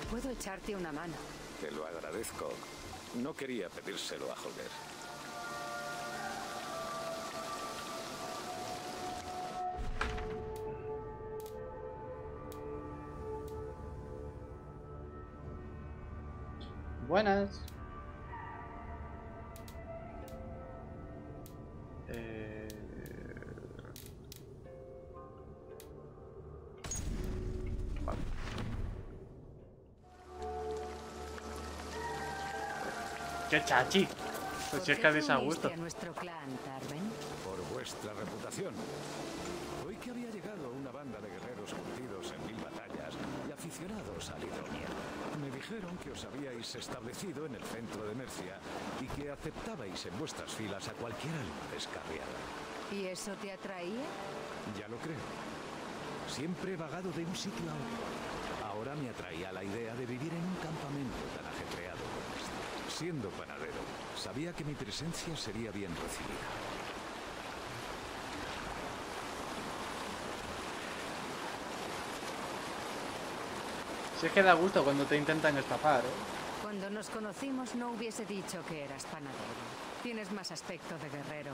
Puedo echarte una mano. Te lo agradezco. No quería pedírselo a Holger. Buenas. Vale. ¡Qué chachi! Pues si es que habéis a gusto. A nuestro clan, Tarven? Por vuestra reputación. Oí que había llegado una banda de guerreros curtidos en 1000 batallas y aficionados al Idonia. Me dijeron que os habíais establecido en el centro de Mercia y que aceptabais en vuestras filas a cualquier alma descarriada. ¿Y eso te atraía? Ya lo creo. Siempre he vagado de un sitio a otro. Ahora me atraía la idea de vivir en un campamento tan ajetreado como este. Siendo panadero, sabía que mi presencia sería bien recibida. Si es que da gusto cuando te intentan estafar, ¿eh? Cuando nos conocimos no hubiese dicho que eras panadero. Tienes más aspecto de guerrero.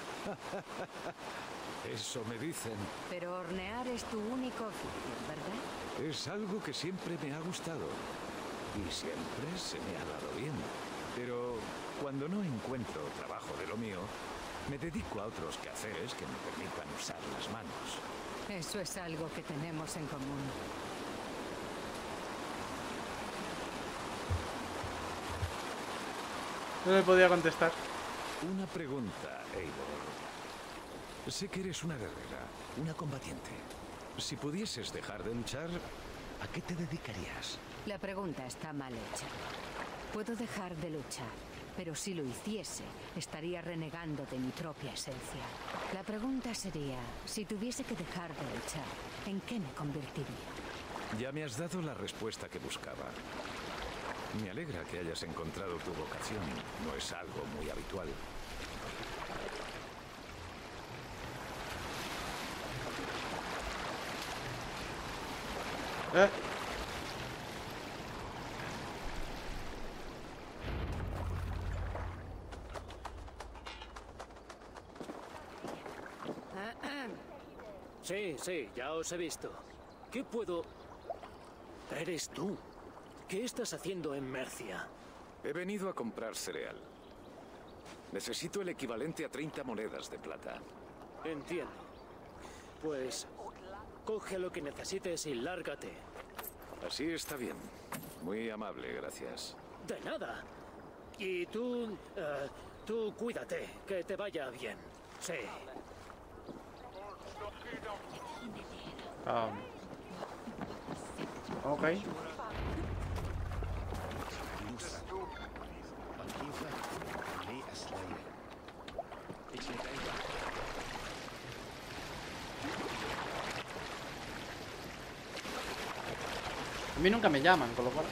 Eso me dicen. Pero hornear es tu único oficio, ¿verdad? Es algo que siempre me ha gustado. Y siempre se me ha dado bien. Pero cuando no encuentro trabajo de lo mío, me dedico a otros quehaceres que me permitan usar las manos. Eso es algo que tenemos en común. No me podía contestar. Una pregunta, Eivor. Sé que eres una guerrera, una combatiente. Si pudieses dejar de luchar, ¿a qué te dedicarías? La pregunta está mal hecha. Puedo dejar de luchar, pero si lo hiciese, estaría renegando de mi propia esencia. La pregunta sería, si tuviese que dejar de luchar, ¿en qué me convertiría? Ya me has dado la respuesta que buscaba. Me alegra que hayas encontrado tu vocación. No es algo muy habitual. Sí, ya os he visto. ¿Qué puedo...? Eres tú. ¿Qué estás haciendo en Mercia? He venido a comprar cereal. Necesito el equivalente a 30 monedas de plata. Entiendo. Pues... coge lo que necesites y lárgate. Así está bien. Muy amable, gracias. De nada. Y tú... tú cuídate, que te vaya bien. Sí. Ok. A mí nunca me llaman, con lo cual...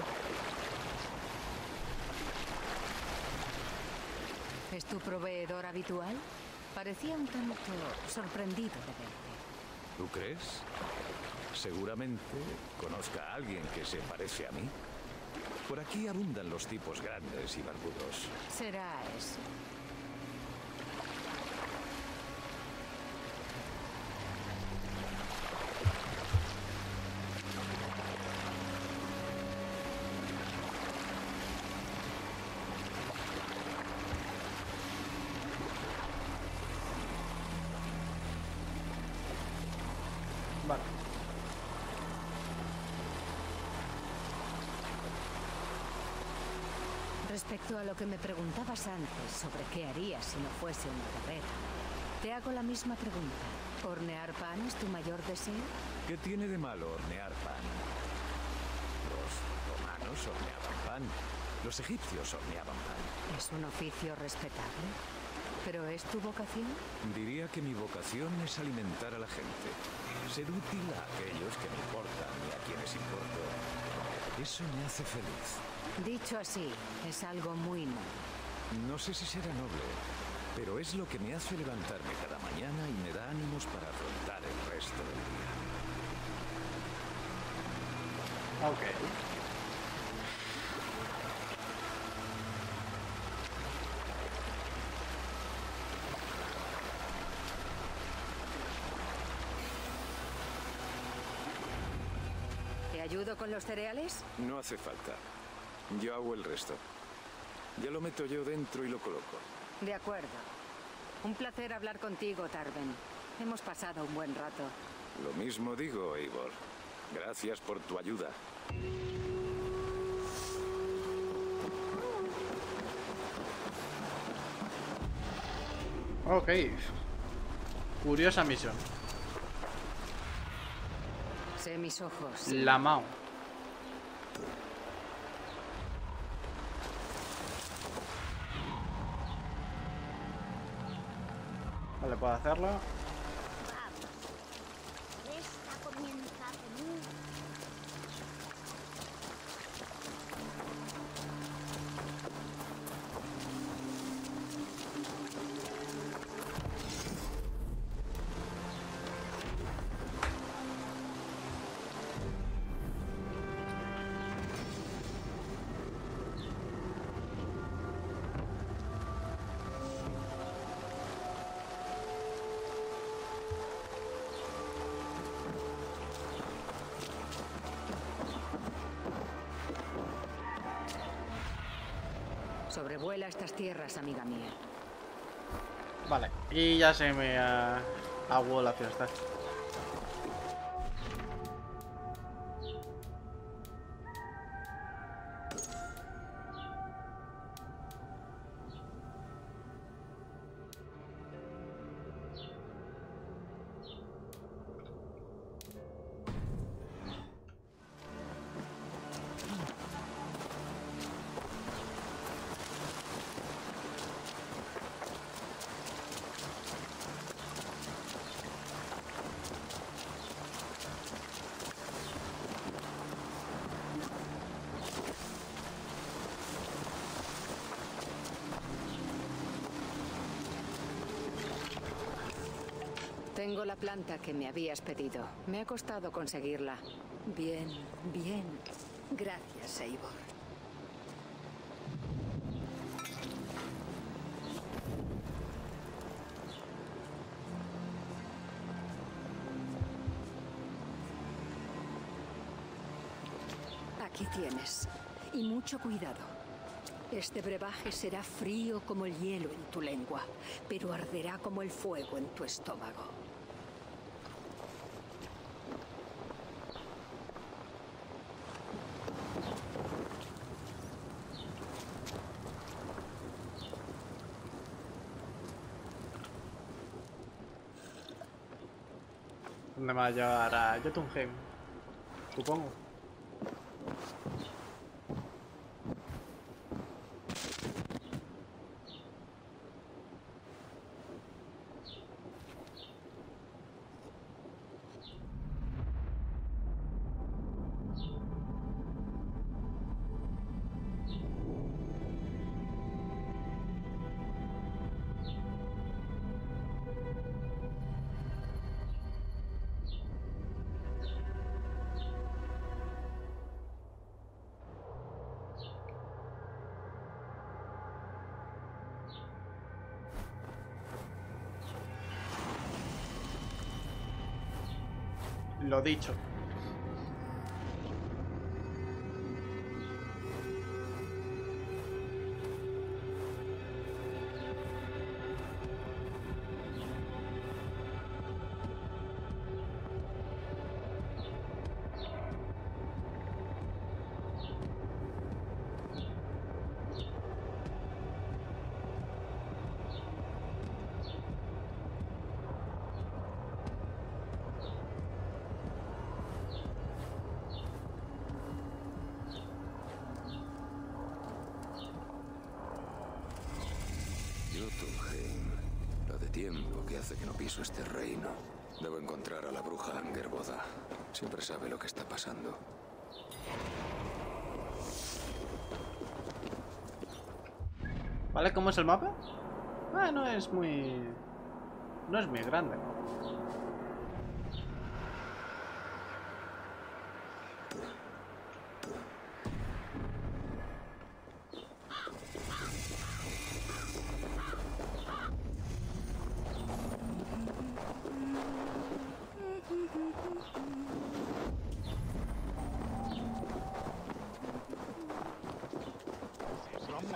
¿Es tu proveedor habitual? Parecía un tanto sorprendido de verte. ¿Tú crees? Seguramente conozca a alguien que se parece a mí. Por aquí abundan los tipos grandes y barbudos. Será eso. Vale. Respecto a lo que me preguntabas antes sobre qué harías si no fuese una guerrera, te hago la misma pregunta. ¿Hornear pan es tu mayor deseo? ¿Qué tiene de malo hornear pan? Los romanos horneaban pan. Los egipcios horneaban pan. Es un oficio respetable. ¿Pero es tu vocación? Diría que mi vocación es alimentar a la gente. Ser útil a aquellos que me importan y a quienes importo. Eso me hace feliz. Dicho así, es algo muy noble. No sé si será noble, pero es lo que me hace levantarme cada mañana y me da ánimos para afrontar el resto del día. Ok. ayudo con los cereales? No hace falta. Yo hago el resto. Ya lo meto yo dentro y lo coloco. De acuerdo. Un placer hablar contigo, Tarben. Hemos pasado un buen rato. Lo mismo digo, Eivor. Gracias por tu ayuda. Ok. Curiosa misión. Sé mis ojos. La Mao. Vale, puedo hacerlo. Esta comienza con un... Sobrevuela estas tierras, amiga mía. Vale, y ya se me aguó la fiesta. Tengo la planta que me habías pedido. Me ha costado conseguirla. Bien, bien. Gracias, Eivor. Aquí tienes. Y mucho cuidado. Este brebaje será frío como el hielo en tu lengua, pero arderá como el fuego en tu estómago. ¿Dónde me va a llevar? A Jotunheim, supongo. Lo dicho. Jotunheim. Lo de tiempo que hace que no piso este reino. Debo encontrar a la bruja Angerboda. Siempre sabe lo que está pasando. ¿Vale? ¿Cómo es el mapa? Ah, no es muy... No es muy grande.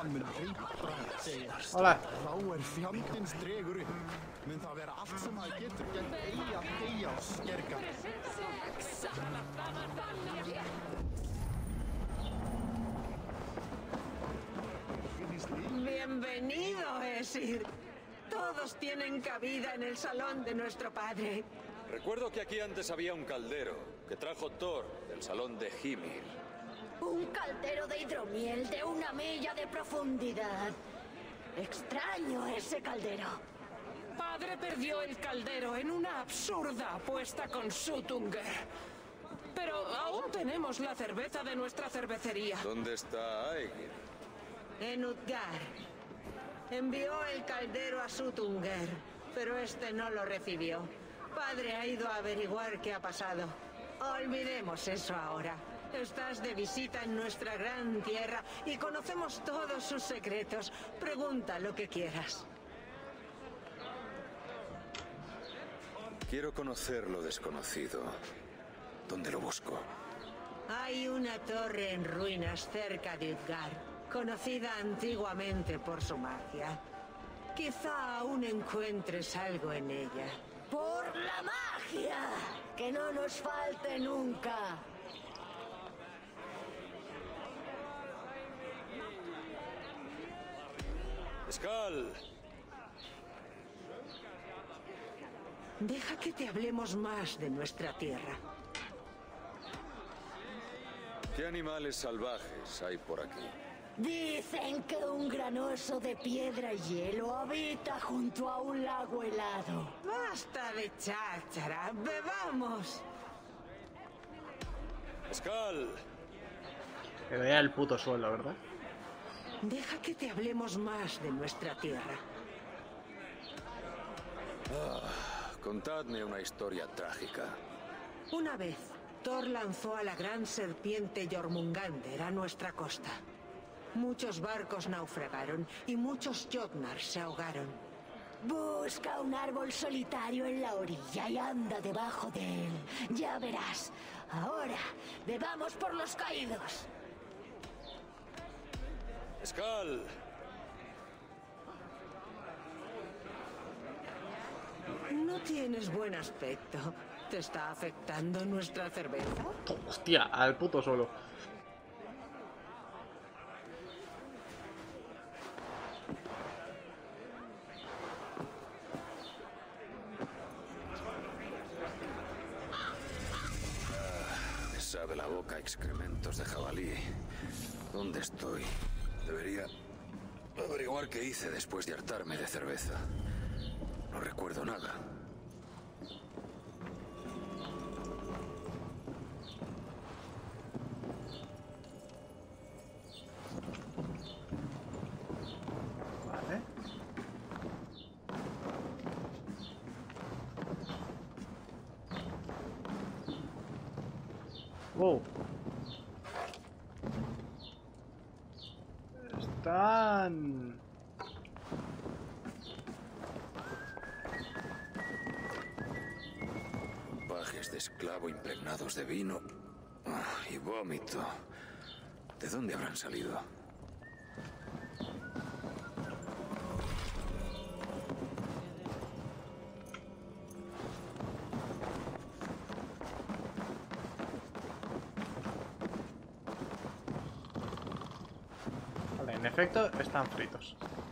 Hann mun heitra, segir. Hola. Þá fjandins dregur upp. Mun það vera allt sem það getur gegn eigi að deyja á skerga. Bienvenido, Esir. Todos tienen cabida en el salón de nuestro padre. Recuerdo que aquí antes había un caldero que trajo Thor del salón de Hymir. Un caldero de hidromiel de 1 milla de profundidad. Extraño ese caldero. Padre perdió el caldero en una absurda apuesta con Suttungr. Pero aún tenemos la cerveza de nuestra cervecería. ¿Dónde está Aegir? En Utgard. Envió el caldero a Suttungr, pero este no lo recibió. Padre ha ido a averiguar qué ha pasado. Olvidemos eso ahora. Estás de visita en nuestra gran tierra y conocemos todos sus secretos. Pregunta lo que quieras. Quiero conocer lo desconocido. ¿Dónde lo busco? Hay una torre en ruinas cerca de Utgard, conocida antiguamente por su magia. Quizá aún encuentres algo en ella. ¡Por la magia! ¡Que no nos falte nunca! ¡Skal! Deja que te hablemos más de nuestra tierra. ¿Qué animales salvajes hay por aquí? Dicen que un gran oso de piedra y hielo habita junto a un lago helado. Basta de cháchara, bebamos. ¡Skal! Que vea el puto suelo, ¿verdad? Deja que te hablemos más de nuestra tierra. Contadme una historia trágica. Una vez, Thor lanzó a la gran serpiente Jormungander a nuestra costa. Muchos barcos naufragaron y muchos Jotnar se ahogaron. Busca un árbol solitario en la orilla y anda debajo de él. Ya verás. Ahora, bebamos por los caídos. ¡Skal! No tienes buen aspecto. ¿Te está afectando nuestra cerveza? Hostia, al puto suelo. Me sabe la boca excrementos de jabalí. ¿Dónde estoy? Debería averiguar qué hice después de hartarme de cerveza. No recuerdo nada. Vale. Wow. Están... Pajes de esclavo impregnados de vino y vómito. ¿De dónde habrán salido? Vale, en efecto, están fritos.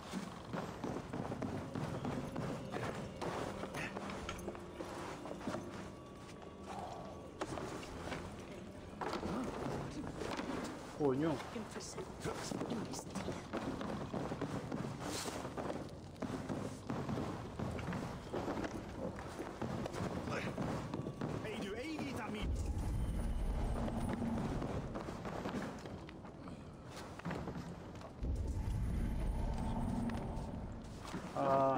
Coño. Ah.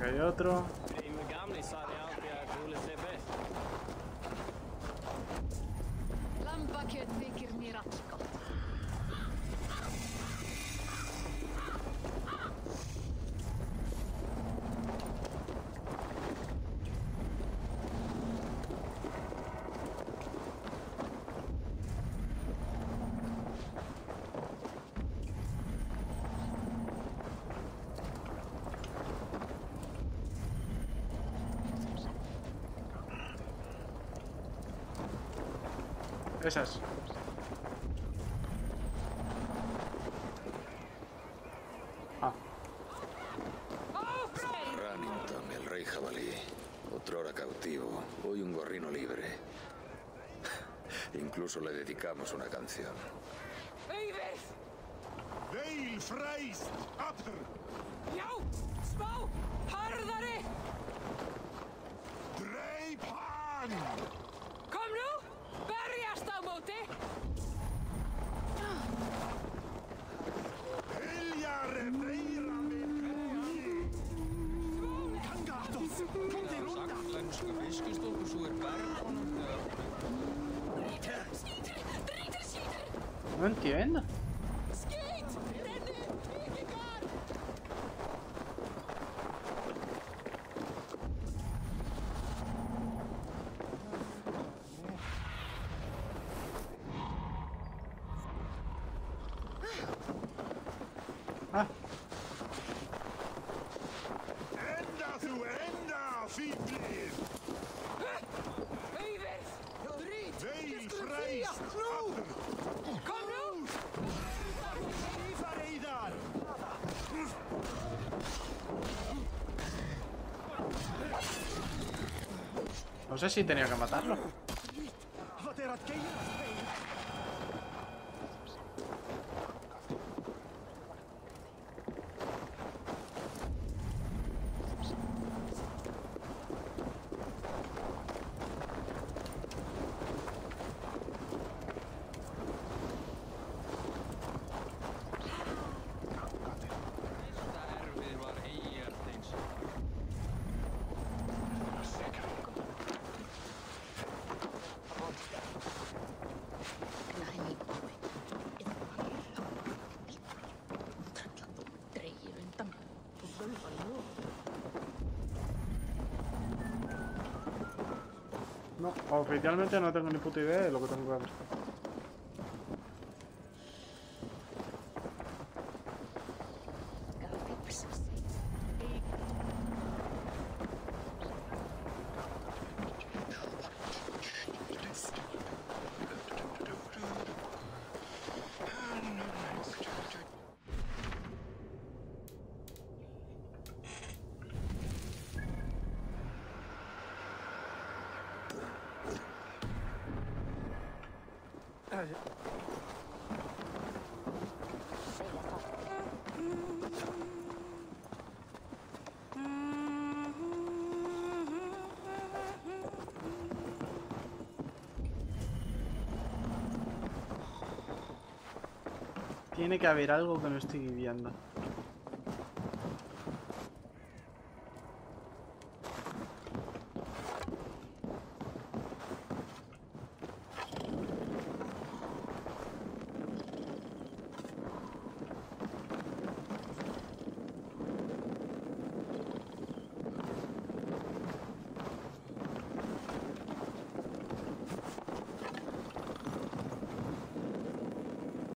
hay otro. Esas. Ah. Rannington, el rey jabalí. Otrora cautivo, hoy un gorrino libre. Incluso le dedicamos una canción. Veil freist after. Dreip hann! Heljar veira með Kangatos! Kom þér undan! Saklensku fiskistokkur svo bergunum No entiendo. Ah. Enda þú enda, fíflið! Veil freist after. Kom nú! Ífareiðar! No sé si tenía que matarlo. Wat að geirast, Veil? No, oficialmente no tengo ni puta idea de lo que tengo que hacer. Tiene que haber algo que no estoy viendo.